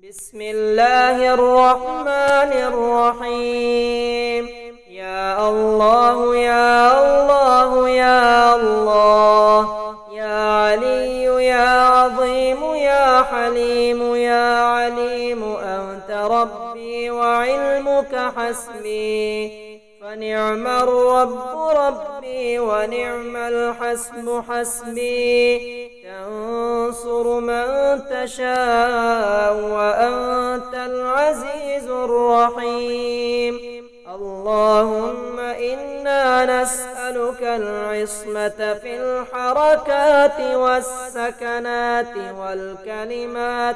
بسم الله الرحمن الرحيم. يا الله يا الله يا الله، يا علي يا عظيم يا حليم يا عليم، أنت ربي وعلمك حسبي، فنعم الرب ربي ونعم الحسب حسبي. تنصر من تشاء وأنت العزيز الرحيم. اللهم إنا نسألك العصمة في الحركات والسكنات والكلمات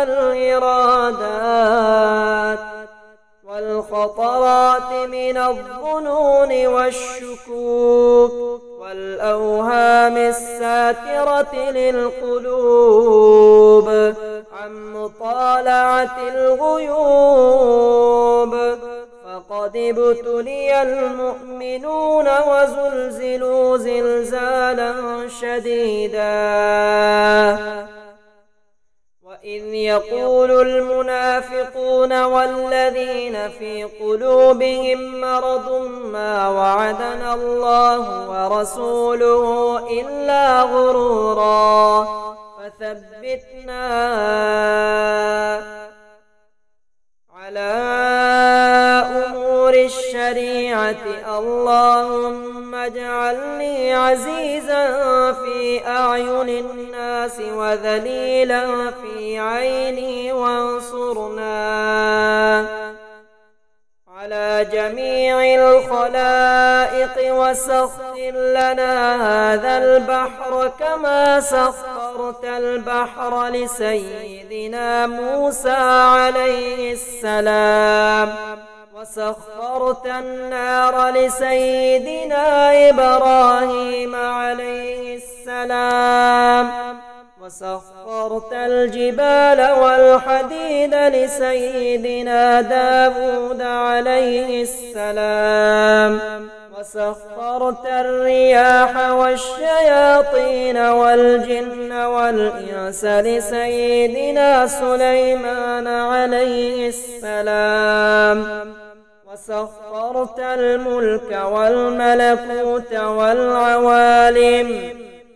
والإرادات والخطرات من الظنون والشكوك والأوهام الساترة للقلوب عن مطالعة الغيوب. فقد ابتلي المؤمنون وزلزلوا زلزالا شديدا. وإذ يقول المنافقون والذين في قلوبهم مرض ما وعدنا الله ورسوله إلا غرورا. فثبتنا على أمور الشريعة. اللهم اجعلني عزيزا في أعين الناس وذليلا في عيني، وانصرنا على جميع الخلائق، وسخر لنا هذا البحر كما سخرت البحر لسيدنا موسى عليه السلام، وسخرت النار لسيدنا إبراهيم عليه السلام، وسخرت الجبال والحديد لسيدنا داود عليه السلام، وسخرت الرياح والشياطين والجن والإنس لسيدنا سليمان عليه السلام، وسخرت الملك والملكوت والعوالم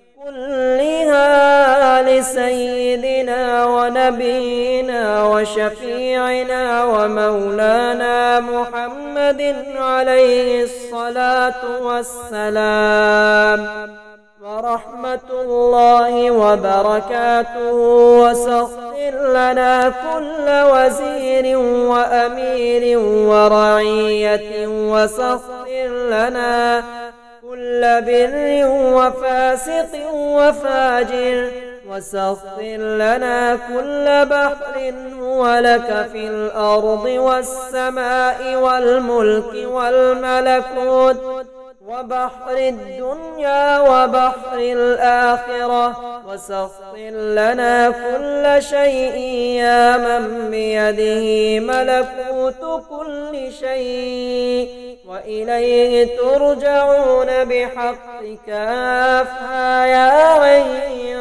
كلها لسيدنا ونبينا وشفيعنا ومولانا محمد عليه الصلاة والسلام، ورحمة الله وبركاته. وسخر لنا كل وزير وأمير ورعية، وسخر لنا كل بر وفاسق وفاجر، وسخر لنا كل بحر هو لك في الأرض والسماء والملك والملكوت، وبحر الدنيا وبحر الآخرة. وسخر لنا كل شيء يا من بيده ملكوت كل شيء، وإليه ترجعون بحق كافها يا عين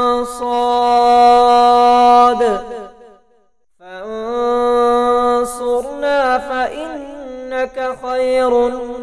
صاد. فانصرنا فإنك خير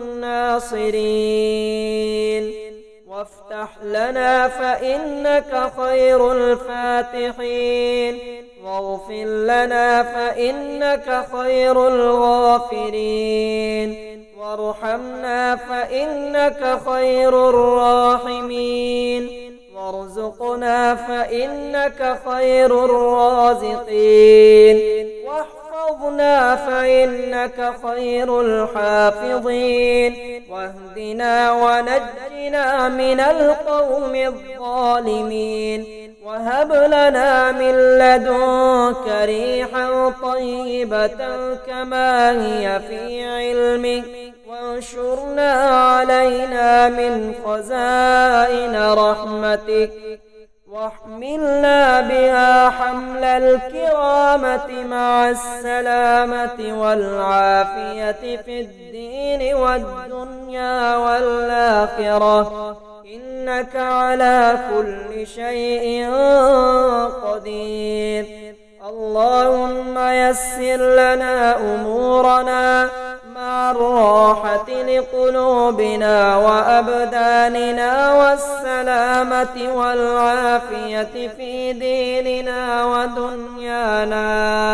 الناصرين، وافتح لنا فإنك خير الفاتحين، واغفر لنا فإنك خير الغافرين، وارحمنا فإنك خير الراحمين، وارزقنا فإنك خير الرازقين، واحفظنا فإنك خير الحافظين، واهدنا ونجنا من القوم الظالمين، وهب لنا من لدنك ريحا طيبة كما هي في علمك، وانشرنا علينا من خزائن رحمتك، واحملنا بها حمل الكرامة مع السلامة والعافية في الدين والدنيا والآخرة، إنك على كل شيء قدير. اللهم يسر لنا أمورنا مع الراحة لقلوبنا وأبداننا والسلامة والعافية في ديننا ودنيانا،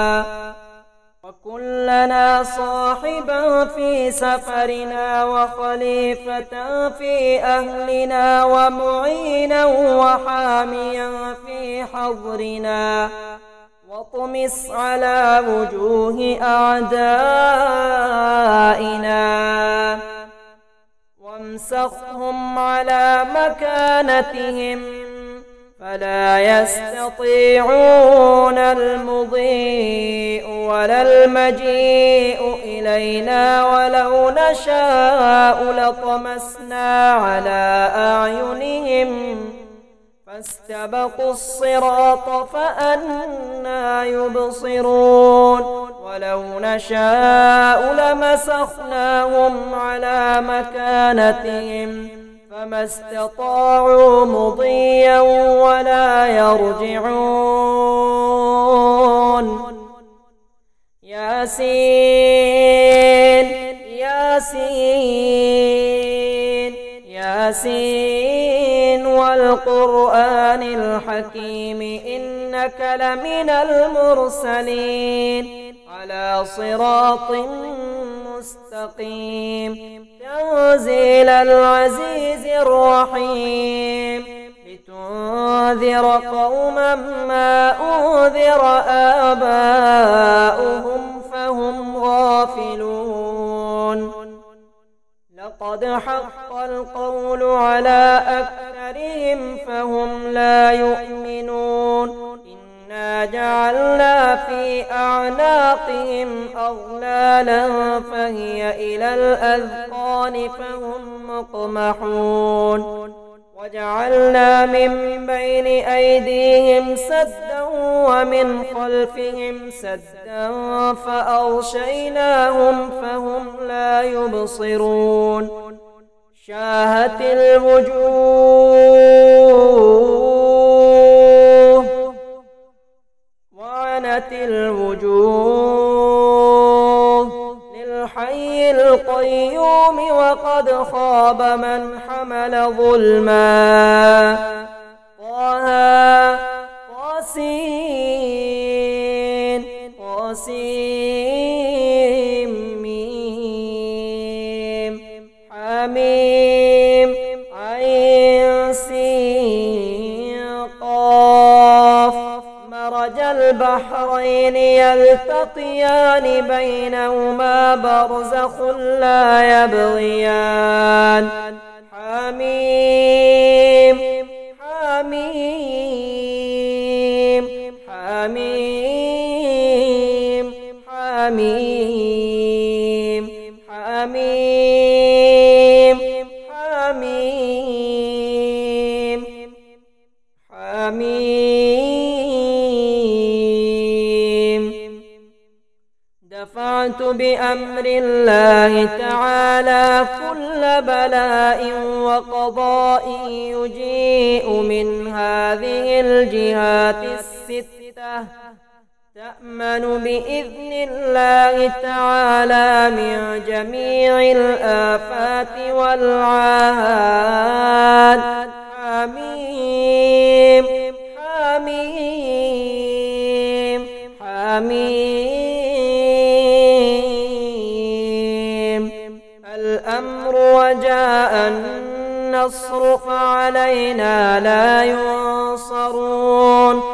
وكن لنا صاحبا في سفرنا وخليفة في أهلنا ومعينا وحاميا في حضرنا، واطمس على وجوه أعدائنا وامسخهم على مكانتهم فلا يستطيعون المضي ولا المجيء إلينا، ولو نشاء لطمسنا على أعينهم فاستبقوا الصراط فأنى يبصرون، ولو نشاء لمسخناهم على مكانتهم فما استطاعوا مضيا ولا يرجعون. ياسين ياسين ياسين والقرآن الحكيم إنك لمن المرسلين على صراط مستقيم، تنزيل العزيز الرحيم، لتنذر قوما ما أنذر آباؤهم فهم غافلون. لقد حق القول على أكثرهم فهم لا يؤمنون. إنا جعلنا في أعناقهم أغلالا فهي إلى الأذقان فهم مقمحون، وجعلنا من بين أيديهم سدا ومن خلفهم سدا فأغشيناهم فهم لا يبصرون. شاهت الوجوه وعنت الوجوه للحي القيوم وقد خاب من حمل ظلما. طه طاسين طاسيم ميم حميم عين سين قاف مرج البحرين يلتقيان بينهما برزخ لا يبغيان. حميم حميم حميم حميم حميم حميم حميم. دفعت بأمر الله تعالى كل بلاء وقضاء يجيء من هذه الجهات الستة، تأمن بإذن الله تعالى من جميع الآفات والعاهات. حميم حميم حميم. الأمر وجاء النصر فعلينا لا ينصرون.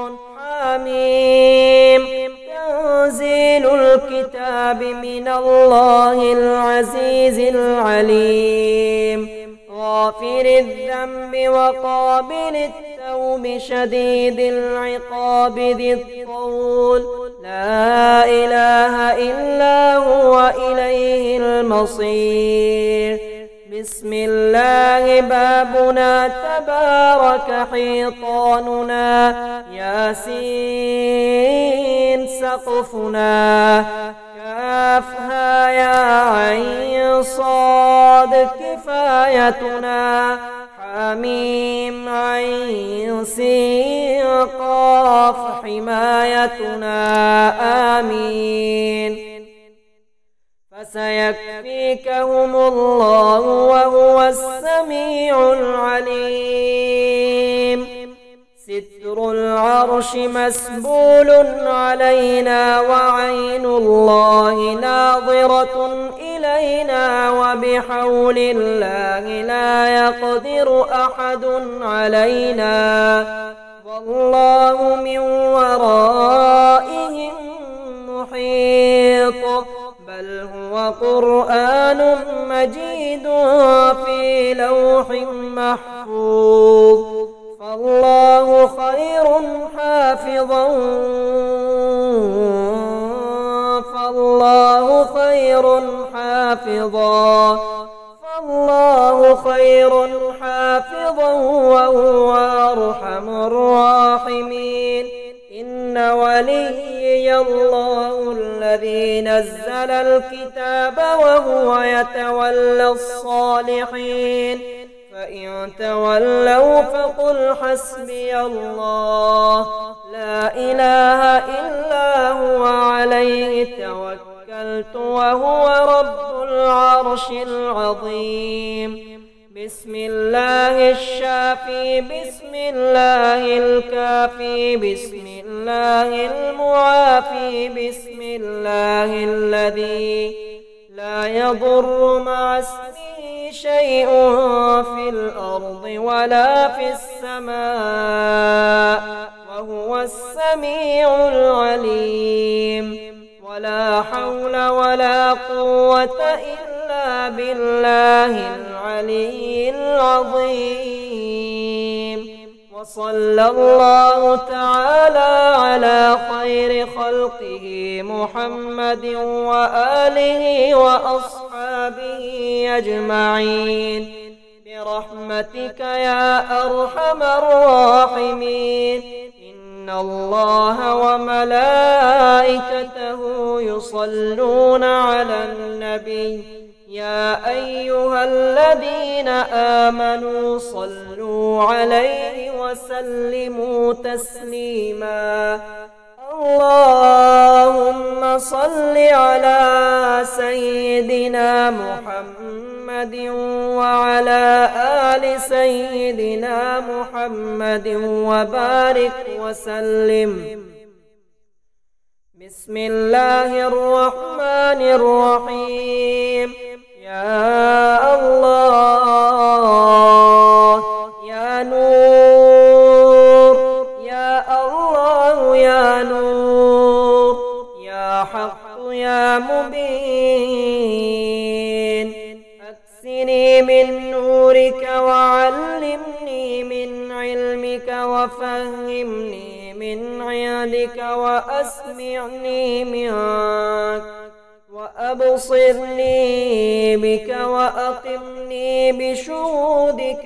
حميم. تنزيل الكتاب من الله العزيز العليم، غافر الذنب وقابل التوب شديد العقاب ذي الطول، لا إله إلا هو إليه المصير. بسم الله بابنا تبارك حيطاننا، ياسين سقفنا، كافها يا عين صاد كفايتنا، حميم عين سين قاف حمايتنا آمين. فسيكفيكهم الله وهو السميع العليم. ستر العرش مسبول علينا وعين الله ناظرة إلينا وبحول الله لا يقدر أحد علينا والله من ورائهم محيط. بل هو قرآن مجيد في لوح محفوظ. فالله خير حافظا وهو أرحم الراحمين. إن وليي الله الذي نزل الكتاب وهو يتولى الصالحين. فإن تولوا فقل حسبي الله لا إله إلا هو عليه توكلت وهو رب العرش العظيم. بسم الله الشافي بسم الله الكافي بسم الله المعافي بسم الله الذي لا يضر مع اسمه شيء في الأرض ولا في السماء وهو السميع العليم. ولا حول ولا قوة إلا بالله العلي العظيم. وصلى الله تعالى على خير خلقه محمد وآله وأصحابه أجمعين برحمتك يا أرحم الراحمين. إن الله وملائكته يصلون على النبي يا أيها الذين آمنوا صلوا عليه وسلموا تسليما. اللهم صل على سيدنا محمد وعلى آل سيدنا محمد وبارك وسلم. بسم الله الرحمن الرحيم. يا الله يا نور يا الله يا نور يا حق يا مبين. أكسني من نورك وعلمني من علمك وفهمني من عندك وأسمعني منك وأبصرني بك وأقمني بشهودك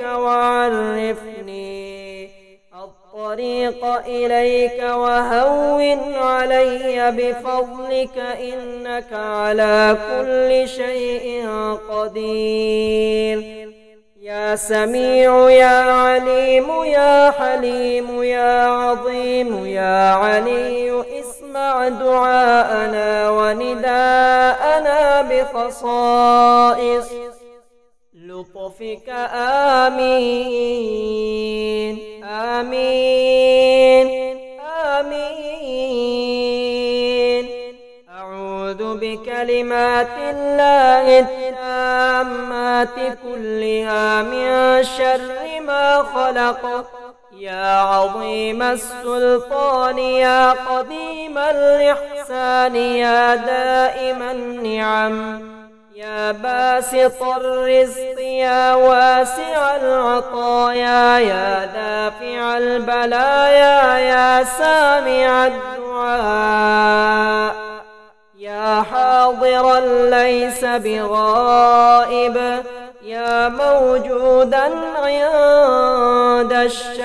وعرفني الطريق إليك وهون علي بفضلك إنك على كل شيء قدير. يا سميع يا عليم يا حليم يا عظيم يا علي اسمع دعاءنا ونداءنا بخصائص لطفك آمين آمين آمين. أعوذ بكلمات الله التامات كلها من شر ما خلق. يا عظيم السلطان يا قديم الإحسان يا دائم النعم يا باسط الرزق يا واسع العطايا يا دافع البلايا يا سامع الدعاء يا حاضرا ليس بغائب يا موجودا عند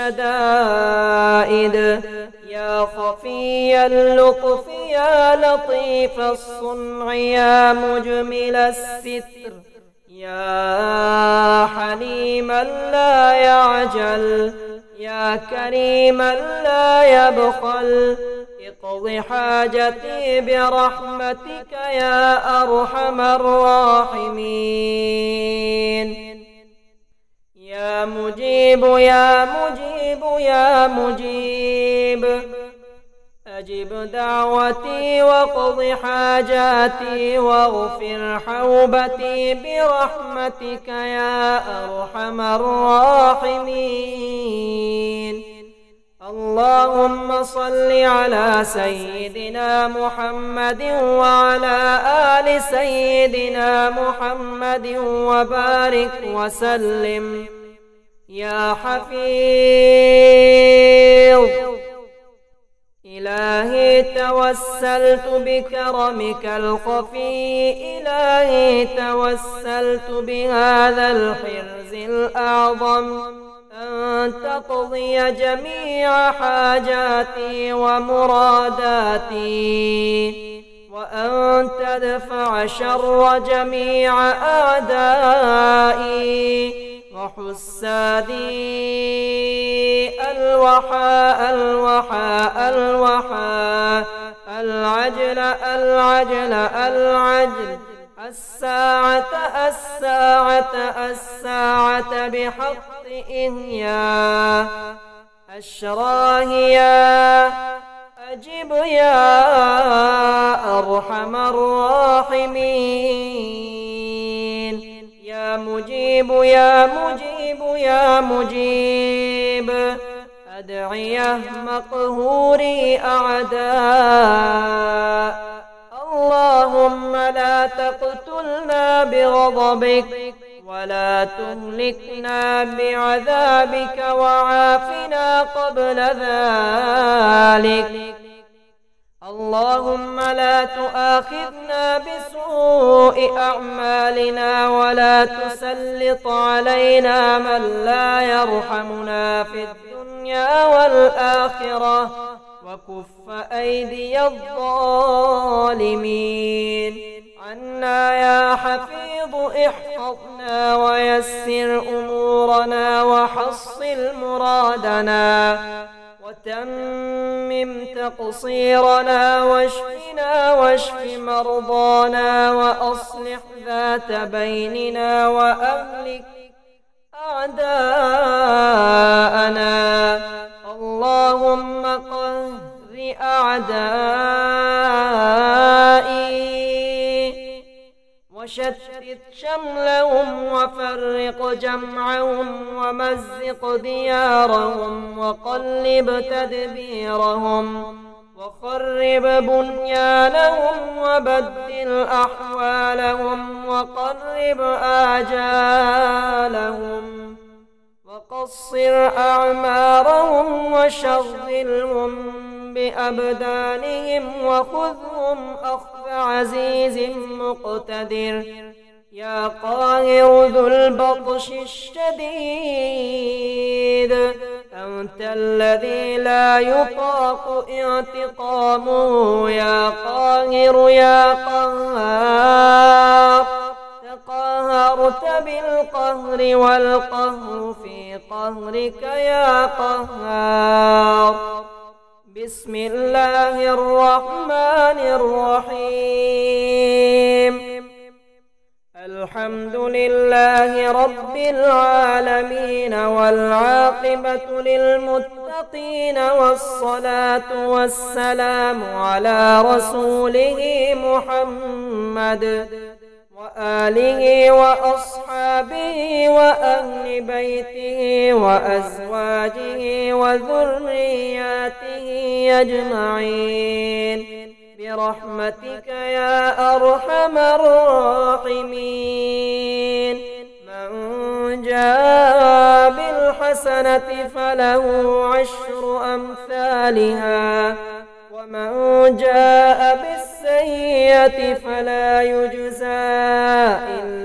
الشدائد يا خفي اللطف يا لطيف الصنع يا مجمل الستر يا حليما لا يعجل يا كريما لا يبخل اقض حاجتي برحمتك يا أرحم الراحمين. يا مجيب يا مجيب يا مجيب أجب دعوتي واقض حاجاتي واغفر حوبتي برحمتك يا أرحم الراحمين. اللهم صل على سيدنا محمد وعلى آل سيدنا محمد وبارك وسلم. يا حفيظ إلهي توسلت بكرمك الخفي، إلهي توسلت بهذا الحرز الأعظم أن تقضي جميع حاجاتي ومراداتي، وأن تدفع شر جميع أعدائي وحسادي. الوحى الوحى الوحى العجل العجل العجل الساعة الساعة الساعة بحق إحياء الشراهيا أجب يا أرحم الراحمين. يا مجيب يا مجيب يا مجيب أدعية مقهوري أعداء. اللهم لا تقتلنا بغضبك ولا تهلكنا بعذابك وعافنا قبل ذلك. اللهم لا تؤاخذنا بسوء أعمالنا ولا تسلط علينا من لا يرحمنا في الدنيا والآخرة، وكف أيدي الظالمين عنا يا حفيظ. احفظنا ويسر أمورنا وحصل مرادنا وتمم تقصيرنا واشفنا واشف مرضانا وأصلح ذات بيننا وأهلك أعداءنا. اللهم قهر أعدائي وشتت شملهم وفرق جمعهم ومزق ديارهم وقلب تدبيرهم وخرب بنيانهم وبدل أحوالهم وقرب آجالهم وقصر أعمارهم وشغلهم بأبدانهم وخذهم أخذ عزيز مقتدر. يا قاهر ذو البطش الشديد أنت الذي لا يطاق انتقامه. يا قاهر يا قهار تقهرت بالقهر والقهر في قهرك يا قهار. بسم الله الرحمن الرحيم. الحمد لله رب العالمين والعاقبة للمتقين والصلاة والسلام على رسوله محمد وآله وأصحابه وأهل بيته وأزواجه وذرياته أجمعين برحمتك يا أرحم الراحمين. من جاء بالحسنة فله عشر أمثالها ومن جاء بالسيئة فلا يجزى إلا